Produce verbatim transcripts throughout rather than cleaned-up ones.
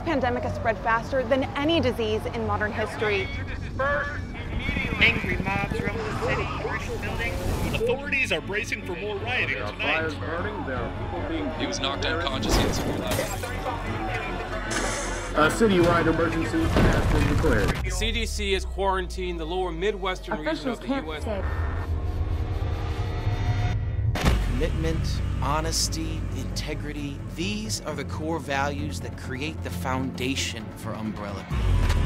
pandemic has spread faster than any disease in modern history. Angry mobs roam the city, burning buildings. Authorities are bracing for more rioting There are tonight. fires burning. There are people being. He was knocked unconscious in severe level. A citywide emergency has been declared. The C D C has quarantined the lower Midwestern region of the U S Commitment, honesty, integrity, these are the core values that create the foundation for Umbrella Beat.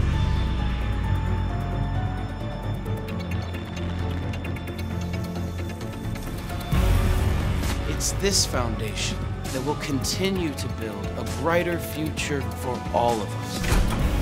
It's this foundation that will continue to build a brighter future for all of us.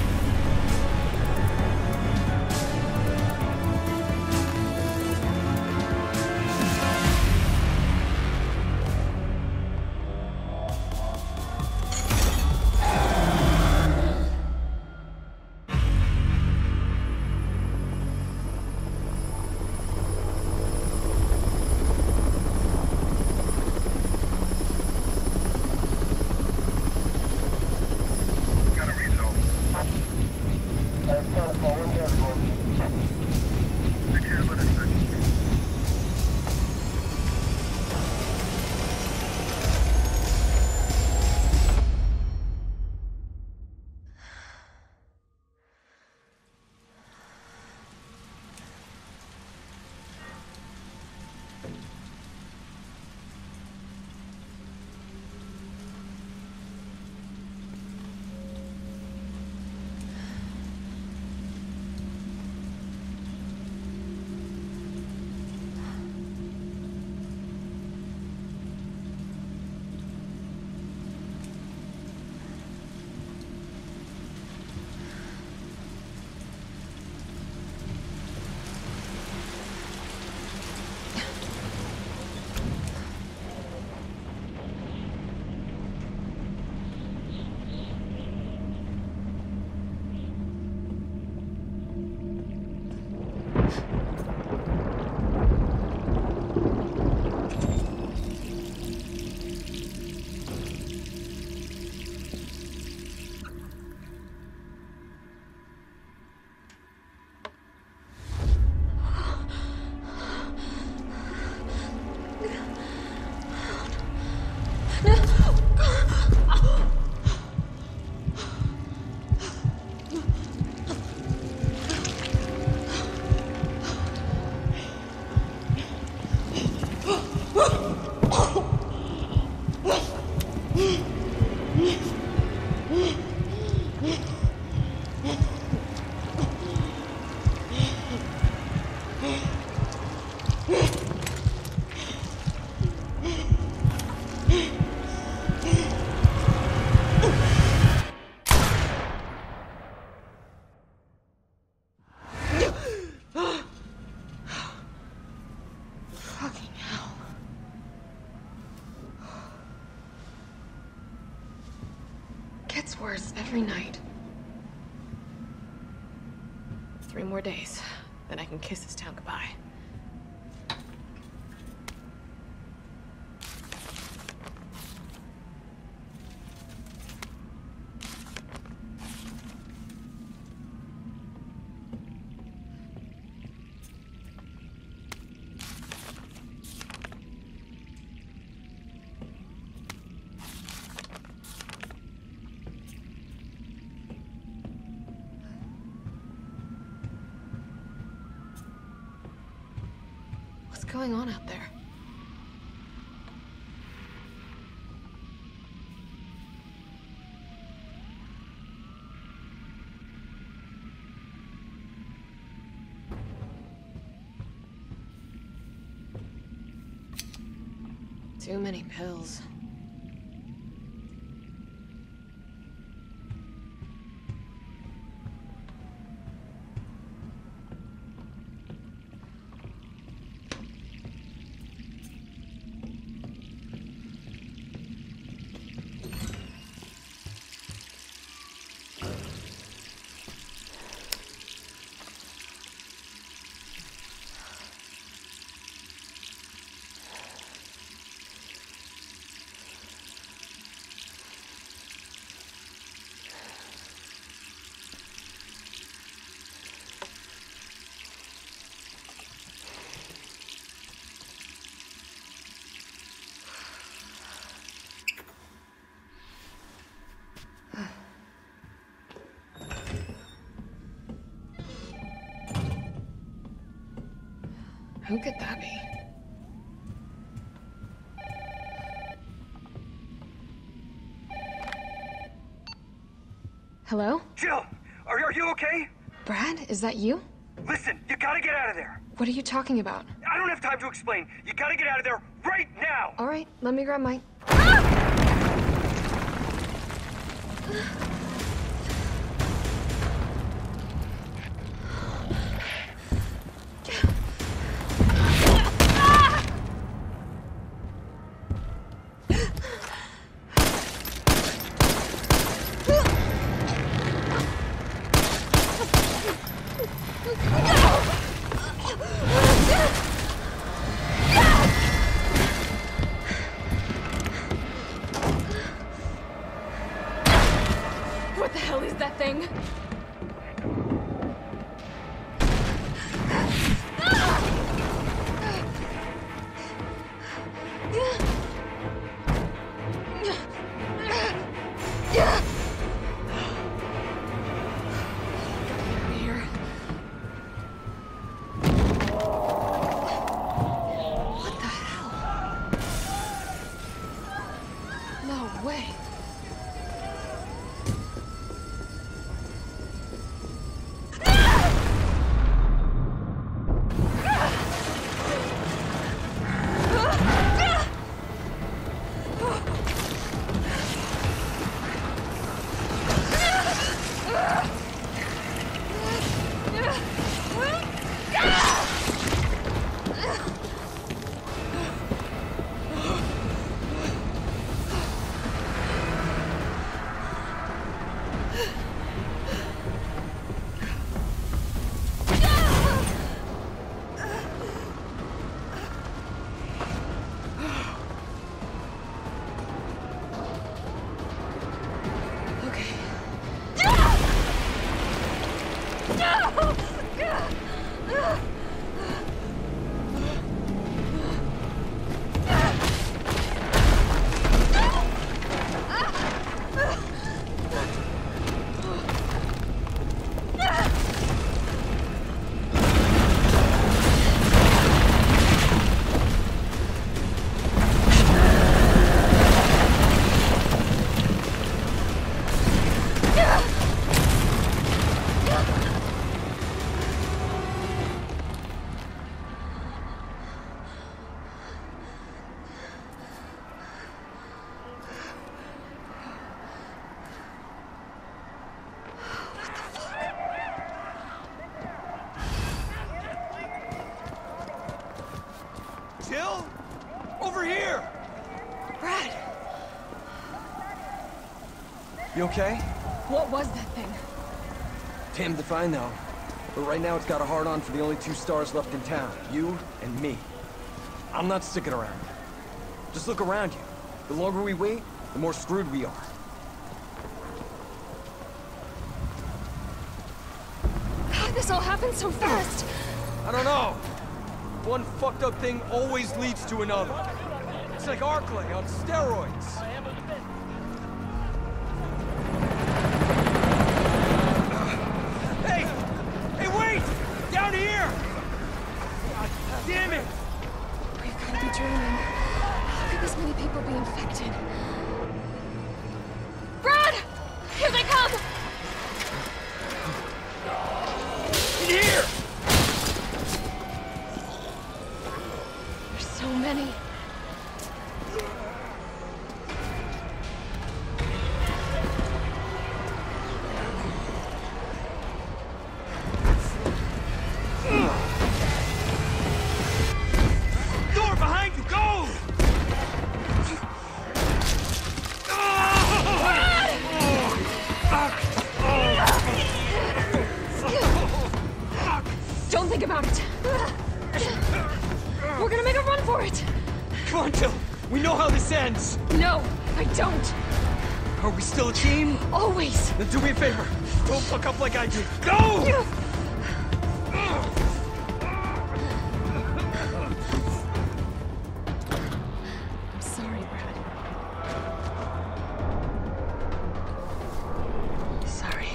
Gets worse every night. Three more days, then I can kiss this town goodbye. What's going on out there? Too many pills. Who could that be? Hello? Jill, are, are you okay? Brad, is that you? Listen, you gotta get out of there. What are you talking about? I don't have time to explain. You gotta get out of there right now. All right, let me grab my... What the hell is that thing? What the hell? No way. Jill? Over here! Brad! You okay? What was that thing? Damned if I know. But right now it's got a hard-on for the only two stars left in town. You and me. I'm not sticking around. Just look around you. The longer we wait, the more screwed we are. How'd this all happen so fast? I don't know. One fucked up thing always leads to another. It's like Arklay on steroids. Hey! Hey, wait! Down here! God damn it! We've got to be dreaming. How could this many people be infected? Brad! Here they come! In here! There's so many. Door behind you, go! Don't think about it. We're gonna make a run for it. Come on, Jill. We know how this ends. No, I don't. Are we still a team? Always. Then do me a favor. Don't fuck up like I did. Go! I'm sorry, Brad. Sorry.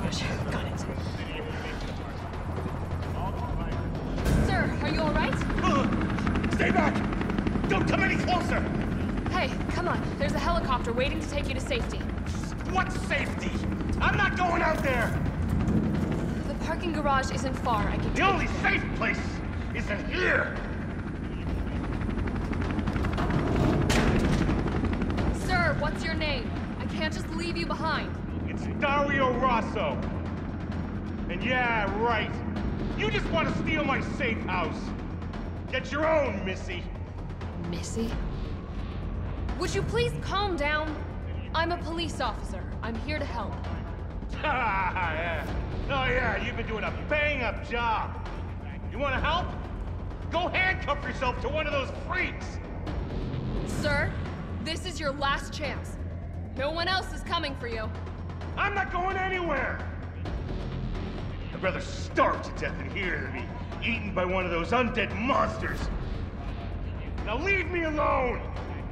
garage. Got it. Sir, are you all right? Uh, stay back! Don't come any closer! Hey, come on. There's a helicopter waiting to take you to safety. What safety? I'm not going out there! The parking garage isn't far. I can The only safe place is in here! Sir, what's your name? I can't just leave you behind. It's Dario Rosso. And yeah, right. You just want to steal my safe house. Get your own, Missy. Missy? Would you please calm down? I'm a police officer. I'm here to help. yeah. Oh yeah, you've been doing a bang-up job. You want to help? Go handcuff yourself to one of those freaks. Sir, this is your last chance. No one else is coming for you. I'm not going anywhere. I'd rather starve to death in here than be eaten by one of those undead monsters. Now leave me alone!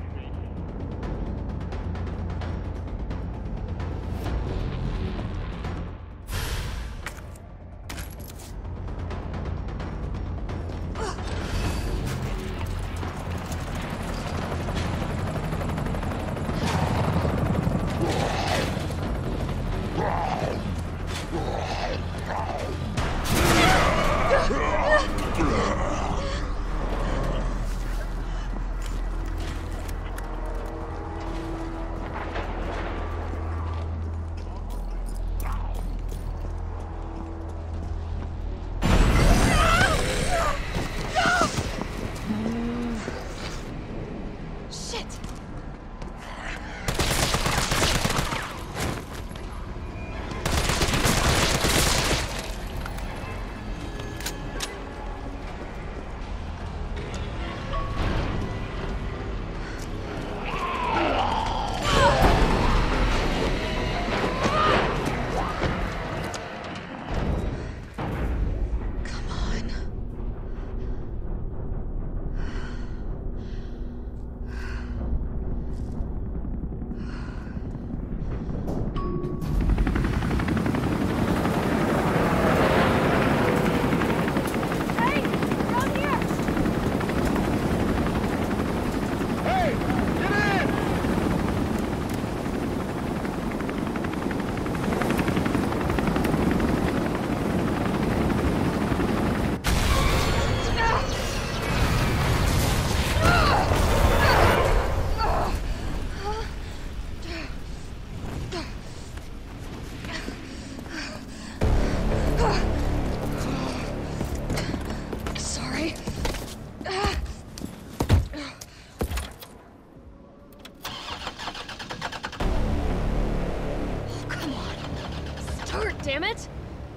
Damn it!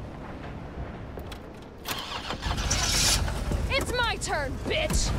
It's my turn, bitch!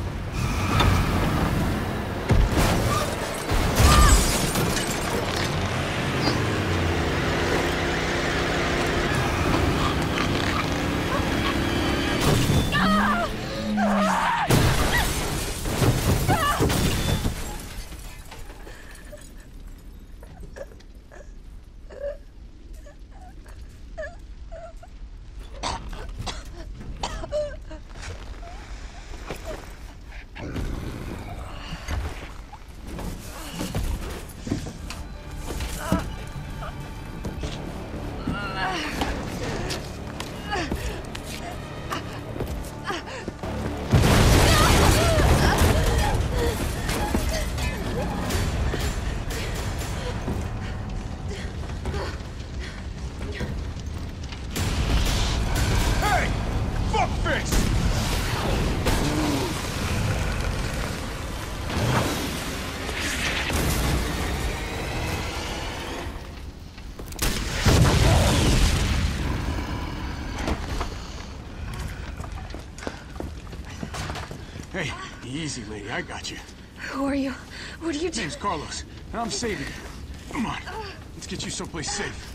Hey, easy, lady. I got you. Who are you? What are you doing? My name's Carlos, and I'm saving you. Come on. Let's get you someplace safe.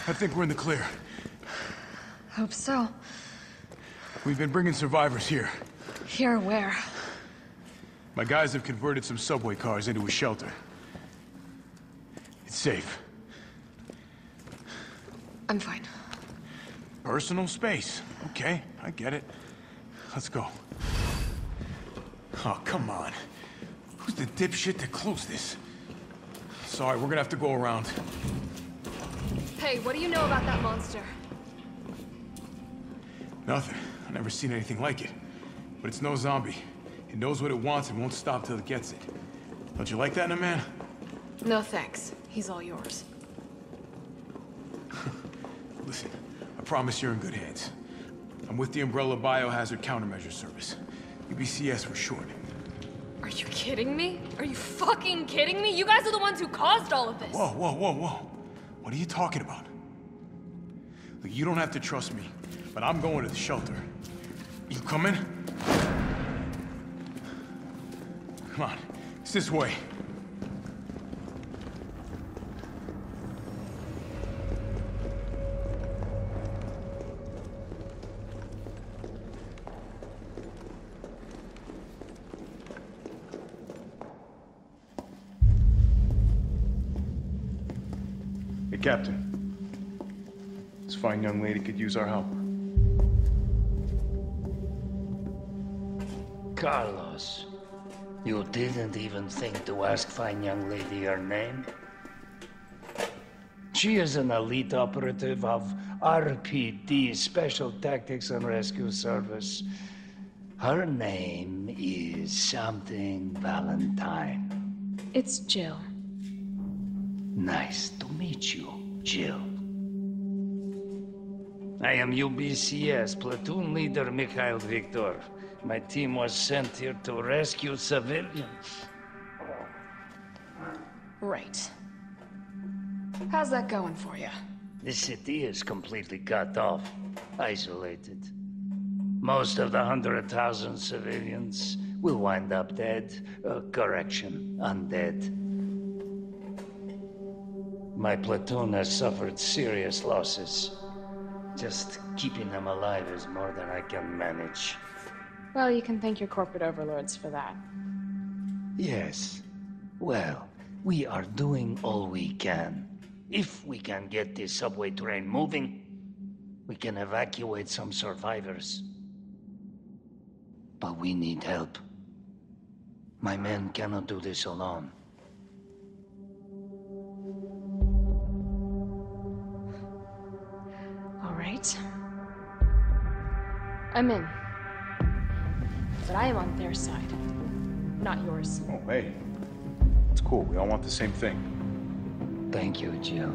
I think we're in the clear. Hope so. We've been bringing survivors here. Here where? My guys have converted some subway cars into a shelter. It's safe. I'm fine. Personal space. Okay, I get it. Let's go. Oh, come on. Who's the dipshit that closed this? Sorry, we're gonna have to go around. Hey, what do you know about that monster? Nothing. I've never seen anything like it. But it's no zombie. It knows what it wants and won't stop till it gets it. Don't you like that in a man? No thanks. He's all yours. Listen, I promise you're in good hands. I'm with the Umbrella Biohazard Countermeasure Service. U B C S for short. Are you kidding me? Are you fucking kidding me? You guys are the ones who caused all of this! Whoa, whoa, whoa, whoa. What are you talking about? Look, you don't have to trust me, but I'm going to the shelter. You coming? Come on, it's this way. Hey, Captain. This fine young lady could use our help. Carlos, you didn't even think to ask fine young lady her name? She is an elite operative of R P D, Special Tactics and Rescue Service. Her name is something Valentine. It's Jill. Nice to meet you, Jill. I am U B C S Platoon Leader Mikhail Viktor. My team was sent here to rescue civilians. Right. How's that going for you? The city is completely cut off, isolated. Most of the hundred thousand civilians will wind up dead. Uh, correction, undead. My platoon has suffered serious losses. Just keeping them alive is more than I can manage. Well, you can thank your corporate overlords for that. Yes. Well, we are doing all we can. If we can get this subway train moving, we can evacuate some survivors. But we need help. My men cannot do this alone. All right. I'm in. But I am on their side, not yours. Oh, hey. It's cool. We all want the same thing. Thank you, Jill.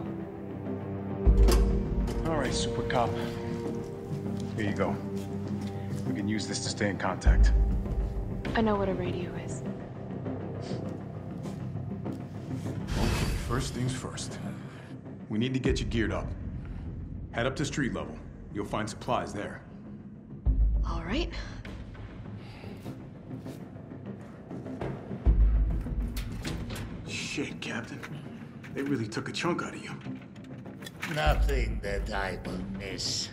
All right, Super Cop. Here you go. We can use this to stay in contact. I know what a radio is. Okay, first things first. We need to get you geared up. Head up to street level. You'll find supplies there. All right. Shit, Captain. They really took a chunk out of you. Nothing that I will miss.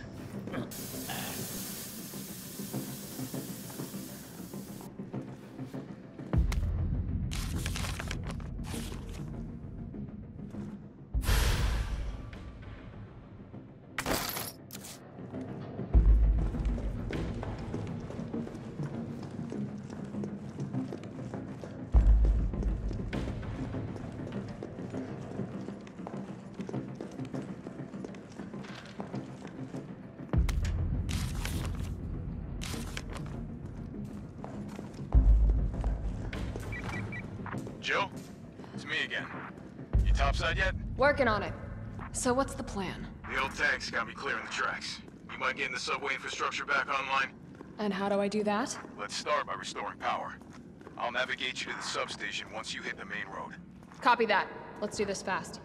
Jill? It's me again. You topside yet? Working on it. So what's the plan? The old tanks got me clearing the tracks. You mind getting the subway infrastructure back online? And how do I do that? Let's start by restoring power. I'll navigate you to the substation once you hit the main road. Copy that. Let's do this fast.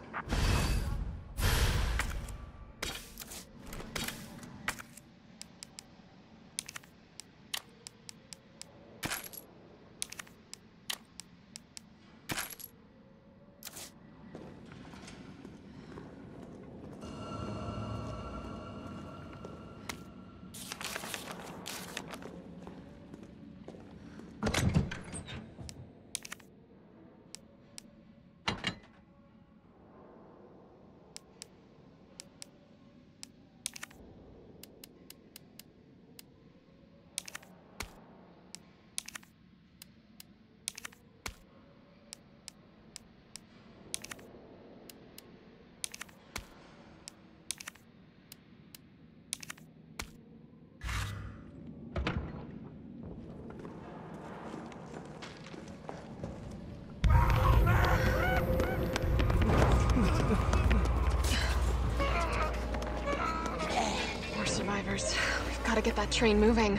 Gotta get that train moving.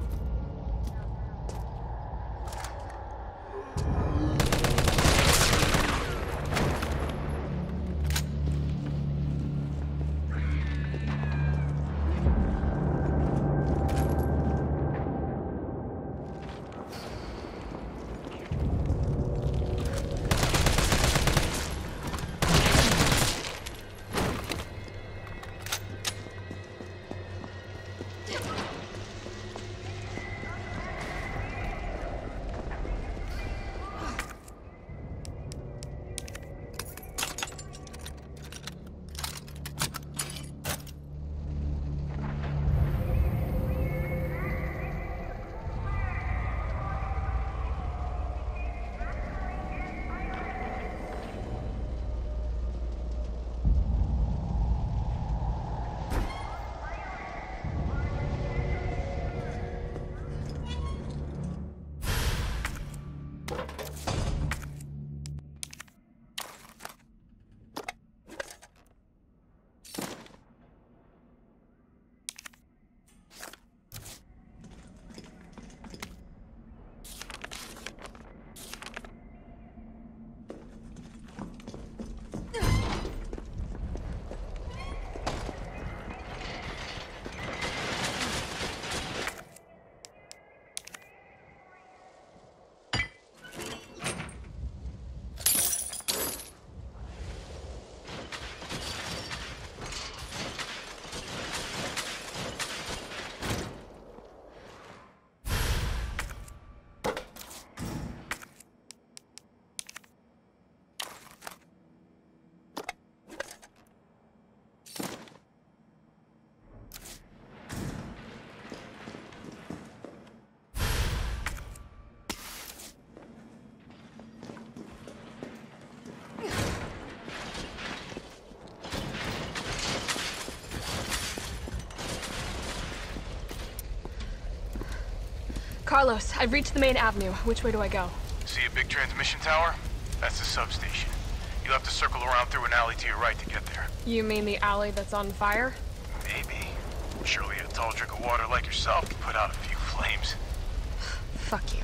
Carlos, I've reached the main avenue. Which way do I go? See a big transmission tower? That's the substation. You'll have to circle around through an alley to your right to get there. You mean the alley that's on fire? Maybe. Surely a tall drink of water like yourself can put out a few flames. Fuck you.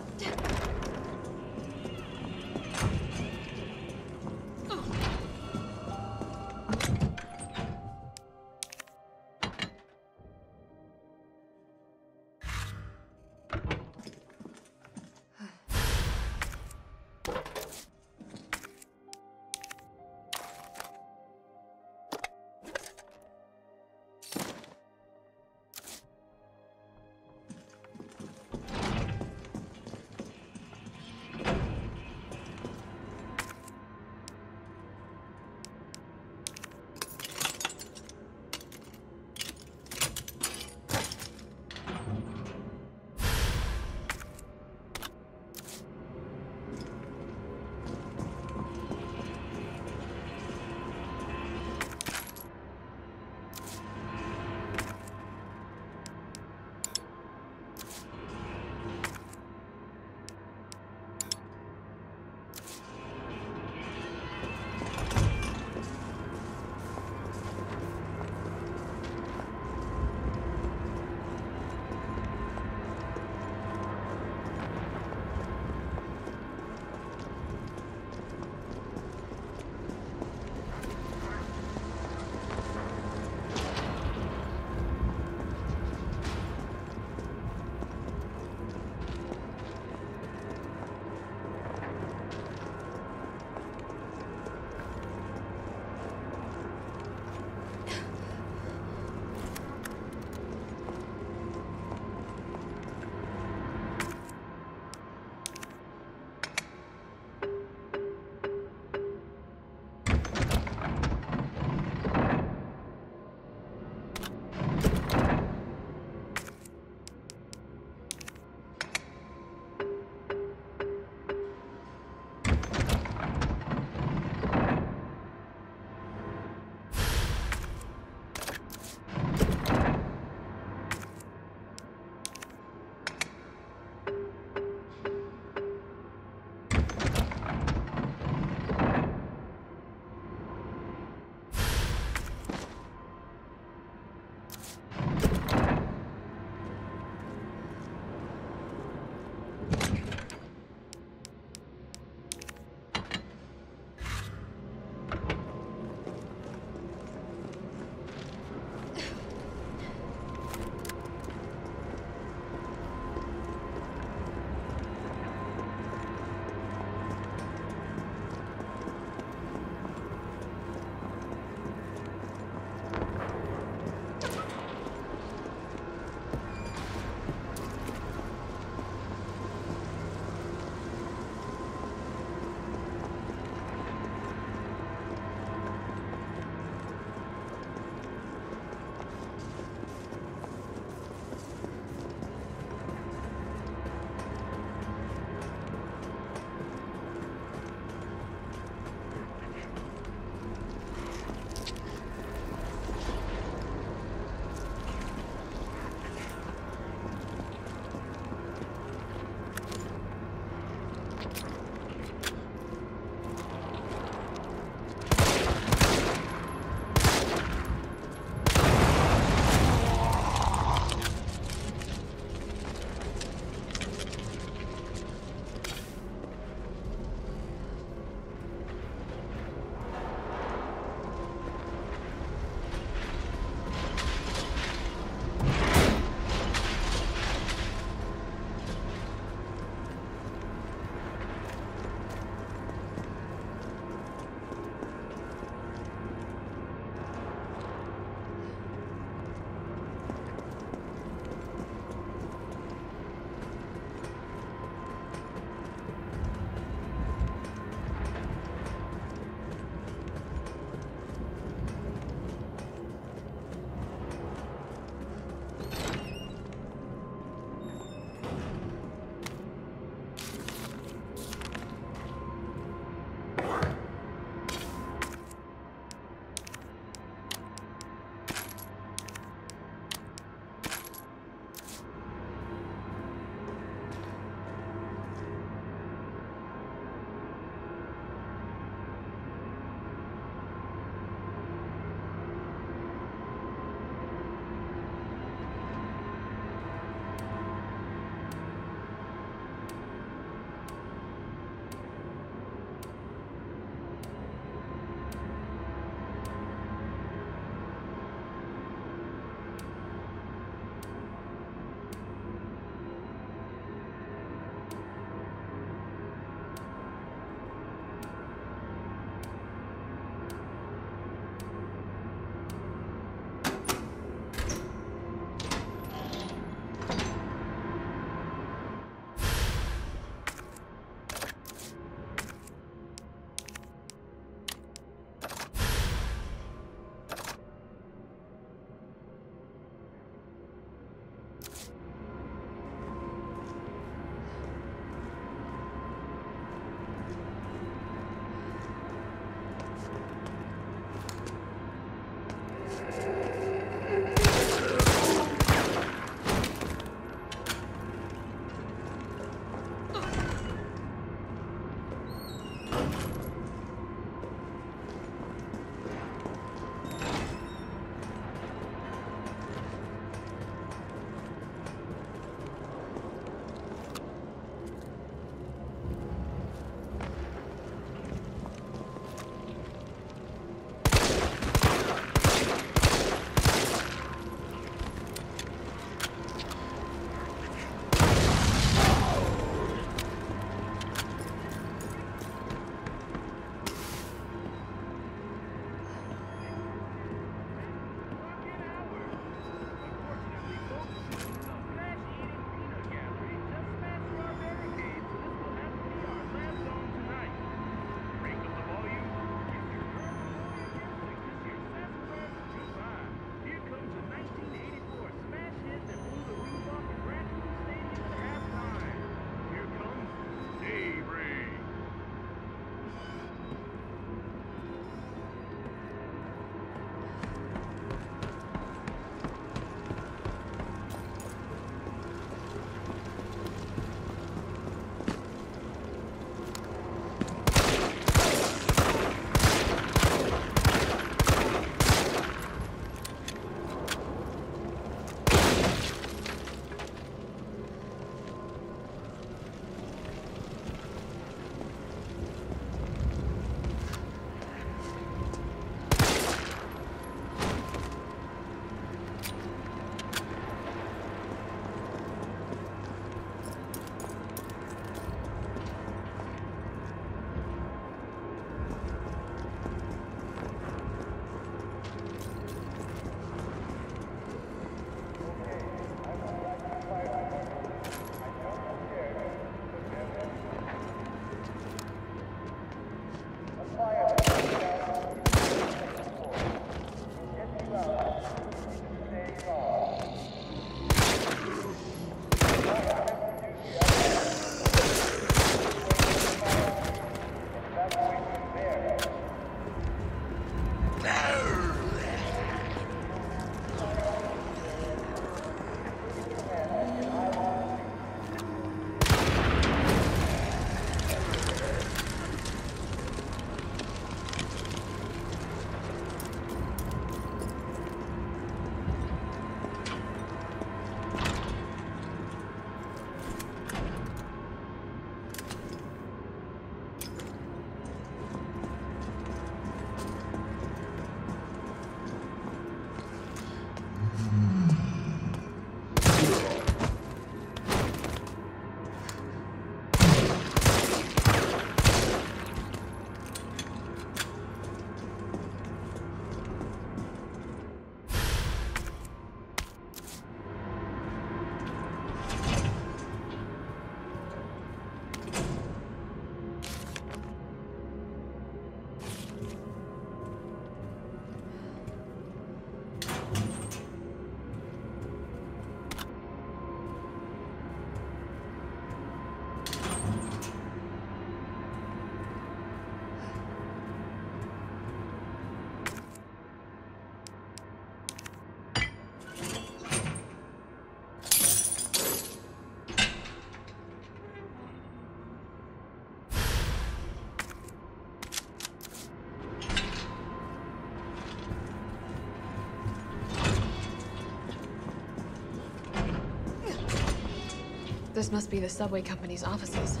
This must be the subway company's offices.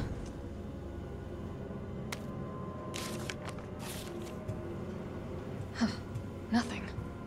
Huh. Nothing.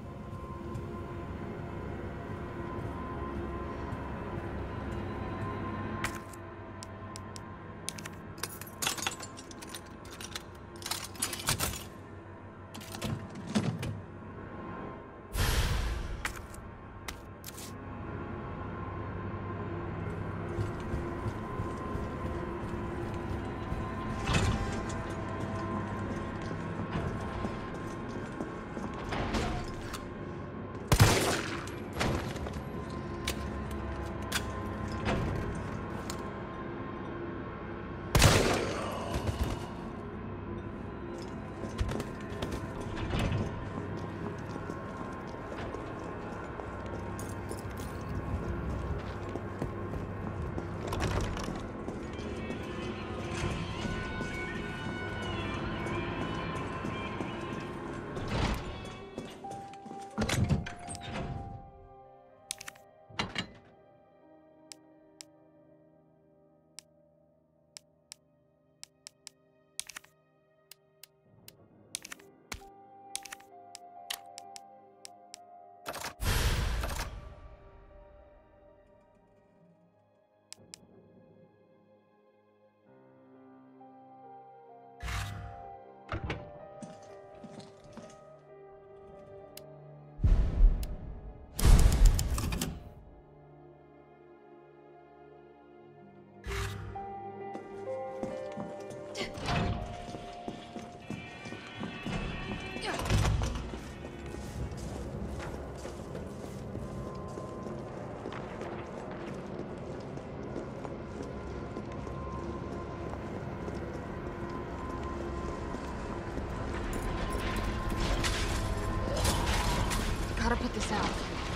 Gotta put this out.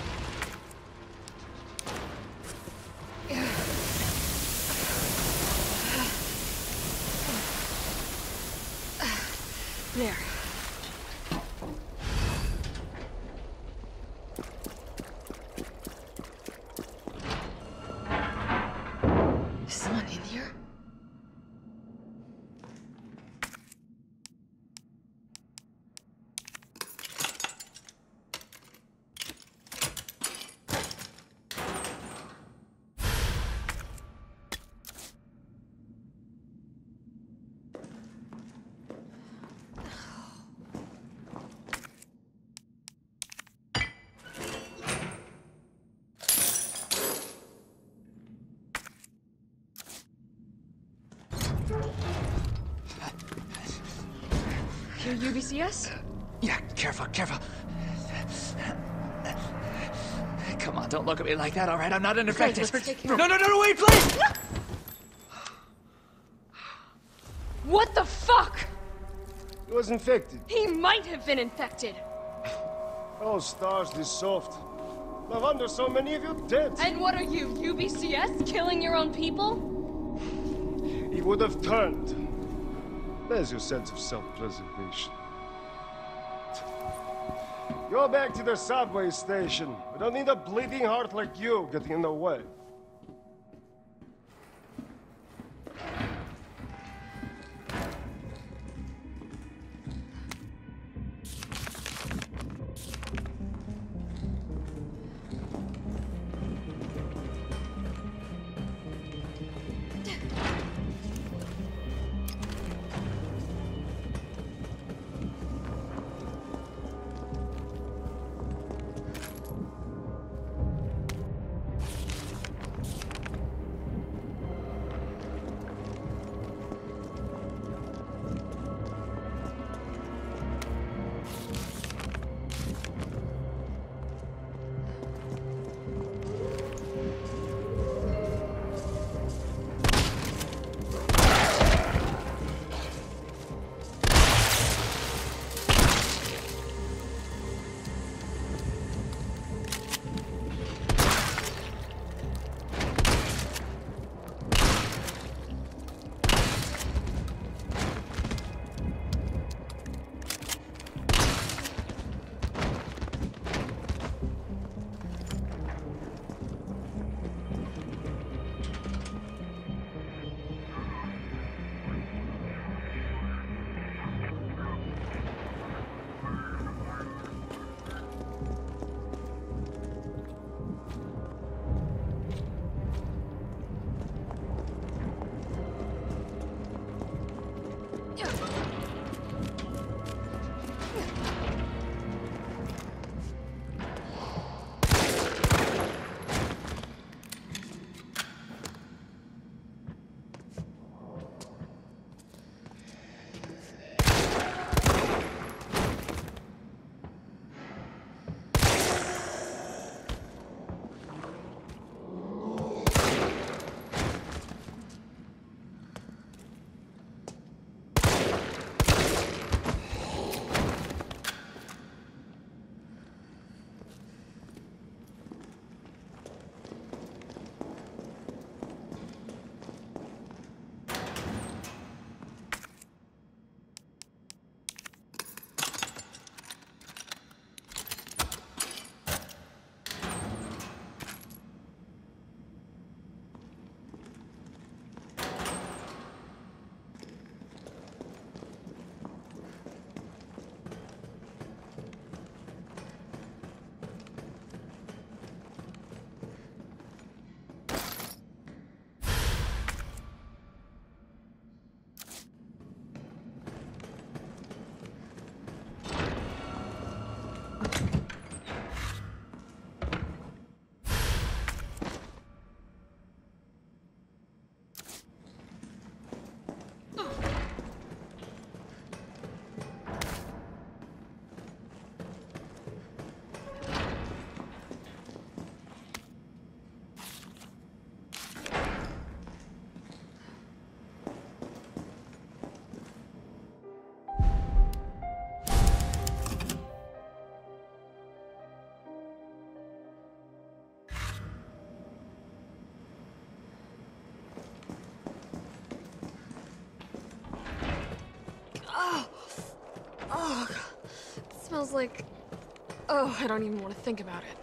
There. Is someone in here? You're U B C S? Yeah, careful, careful. Come on, don't look at me like that, all right? I'm not an infected. Okay, let's take care. No, no, no, no, wait, please! What the fuck? He was infected. He might have been infected. Oh, stars, this soft. No wonder so many of you dead. And what are you, U B C S? Killing your own people? He would have turned. There's your sense of self-preservation. Go back to the subway station. We don't need a bleeding heart like you getting in the way. Oh, oh, it smells like. Oh, I don't even want to think about it.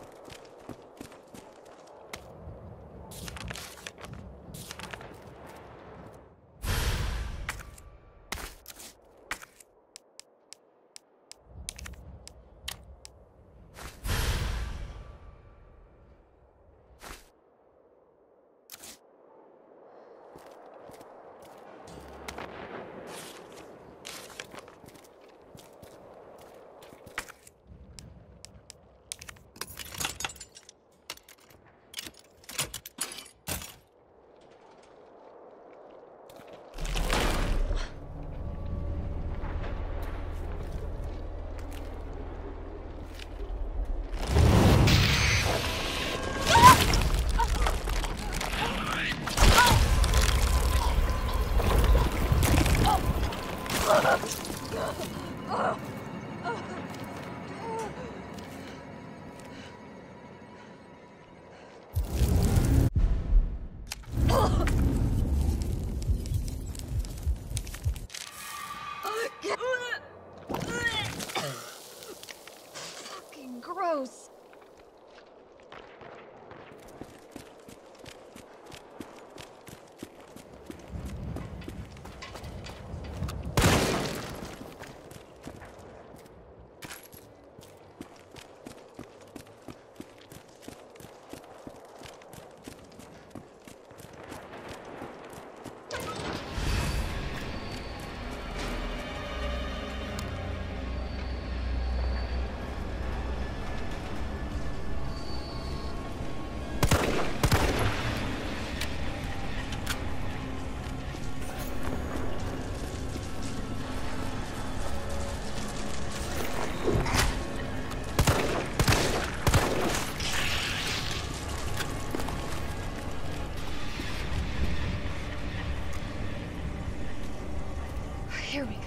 Fucking gross. Here we go.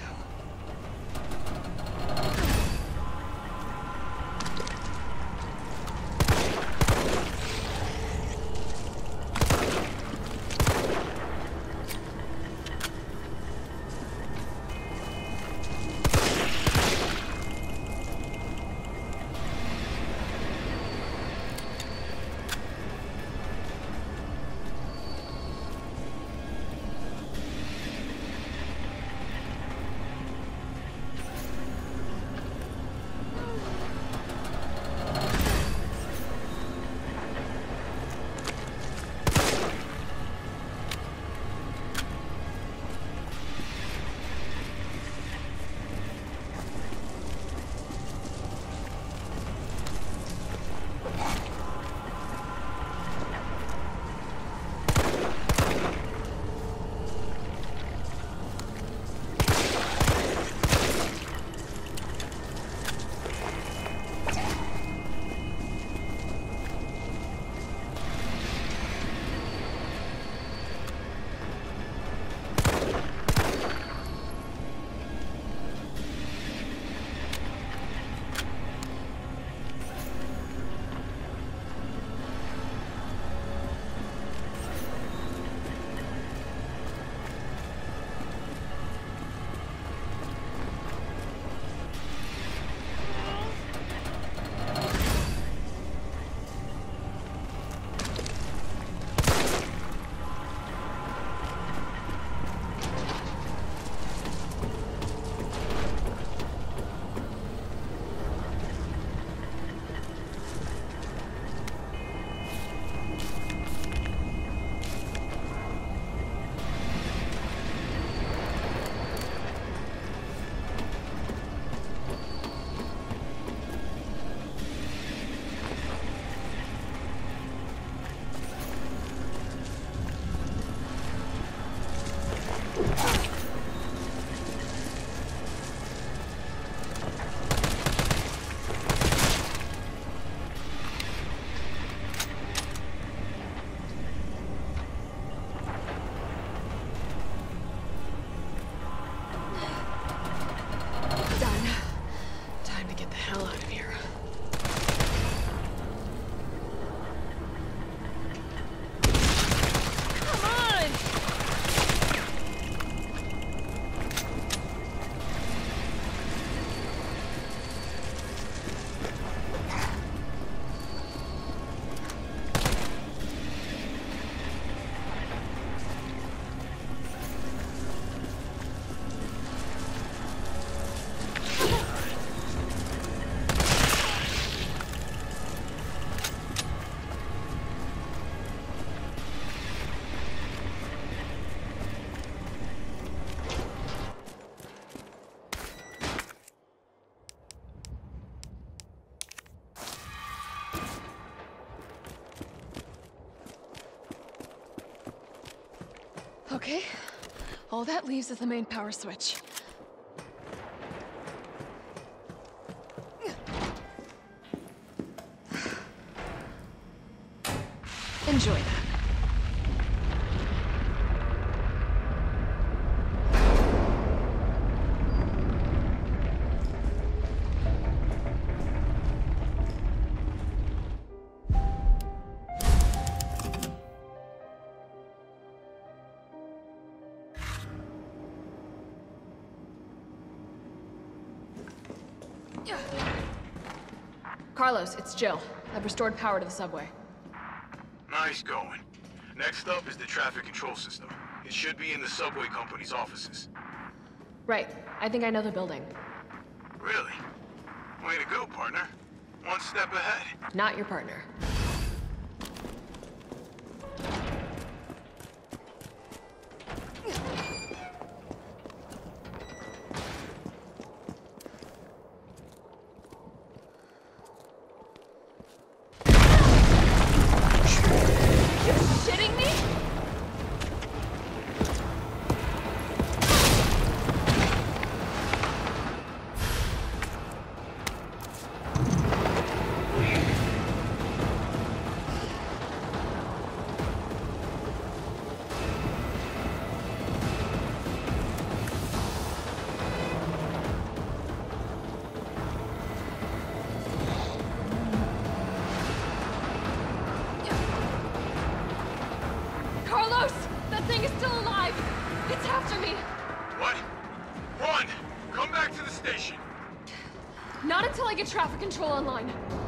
Okay. All that leaves is the main power switch. Enjoy that. Carlos, it's Jill. I've restored power to the subway. Nice going. Next up is the traffic control system. It should be in the subway company's offices. Right. I think I know the building. Really? Way to go, partner. One step ahead. Not your partner. Not until I get traffic control online.